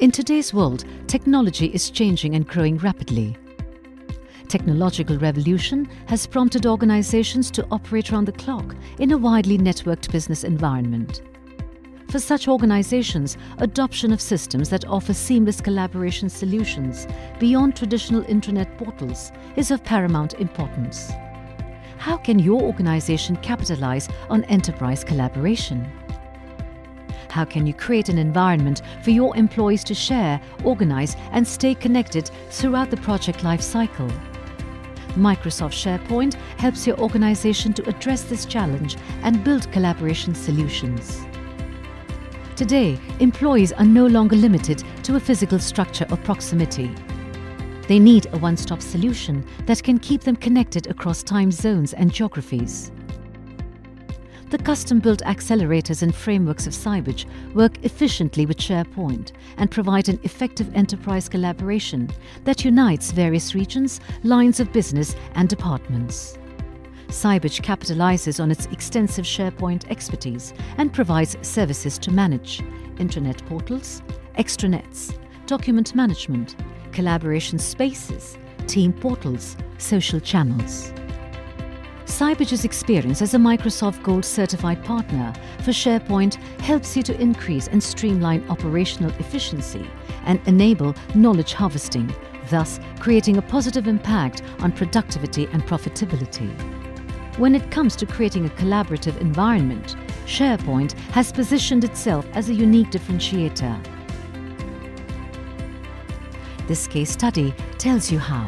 In today's world, technology is changing and growing rapidly. Technological revolution has prompted organizations to operate around the clock in a widely networked business environment. For such organizations, adoption of systems that offer seamless collaboration solutions beyond traditional intranet portals is of paramount importance. How can your organization capitalize on enterprise collaboration? How can you create an environment for your employees to share, organize, and stay connected throughout the project life cycle? Microsoft SharePoint helps your organization to address this challenge and build collaboration solutions. Today, employees are no longer limited to a physical structure or proximity. They need a one-stop solution that can keep them connected across time zones and geographies. The custom-built accelerators and frameworks of Sybridge work efficiently with SharePoint and provide an effective enterprise collaboration that unites various regions, lines of business and departments. Sybridge capitalizes on its extensive SharePoint expertise and provides services to manage intranet portals, extranets, document management, collaboration spaces, team portals, social channels. Sybridge's experience as a Microsoft Gold certified partner for SharePoint helps you to increase and streamline operational efficiency and enable knowledge harvesting, thus creating a positive impact on productivity and profitability. When it comes to creating a collaborative environment, SharePoint has positioned itself as a unique differentiator. This case study tells you how.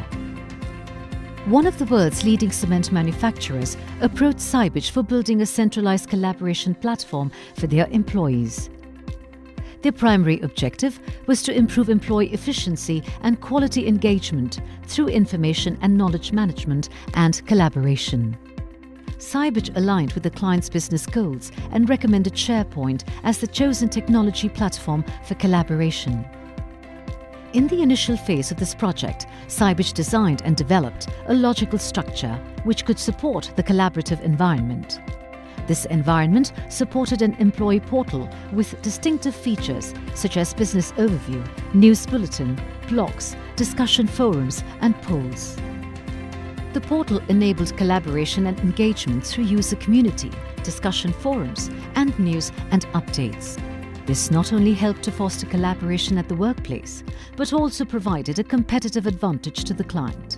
One of the world's leading cement manufacturers approached Sybridge for building a centralized collaboration platform for their employees. Their primary objective was to improve employee efficiency and quality engagement through information and knowledge management and collaboration. Sybridge aligned with the client's business goals and recommended SharePoint as the chosen technology platform for collaboration. In the initial phase of this project, Sybridge designed and developed a logical structure which could support the collaborative environment. This environment supported an employee portal with distinctive features such as business overview, news bulletin, blogs, discussion forums, and polls. The portal enabled collaboration and engagement through user community, discussion forums, and news and updates. This not only helped to foster collaboration at the workplace, but also provided a competitive advantage to the client.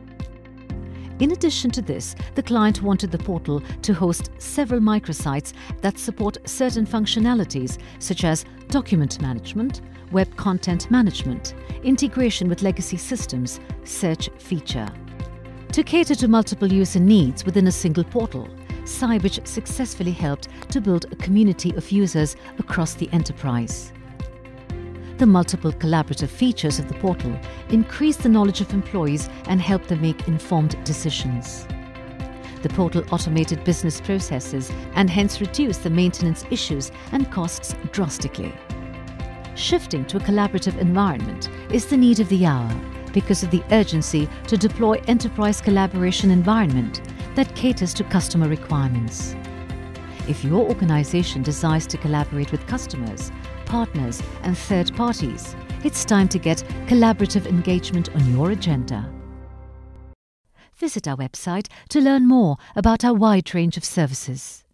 In addition to this, the client wanted the portal to host several microsites that support certain functionalities such as document management, web content management, integration with legacy systems, search feature. To cater to multiple user needs within a single portal, Sybridge successfully helped to build a community of users across the enterprise. The multiple collaborative features of the portal increased the knowledge of employees and helped them make informed decisions. The portal automated business processes and hence reduced the maintenance issues and costs drastically. Shifting to a collaborative environment is the need of the hour because of the urgency to deploy enterprise collaboration environment that caters to customer requirements. If your organization desires to collaborate with customers, partners, and third parties, it's time to get collaborative engagement on your agenda. Visit our website to learn more about our wide range of services.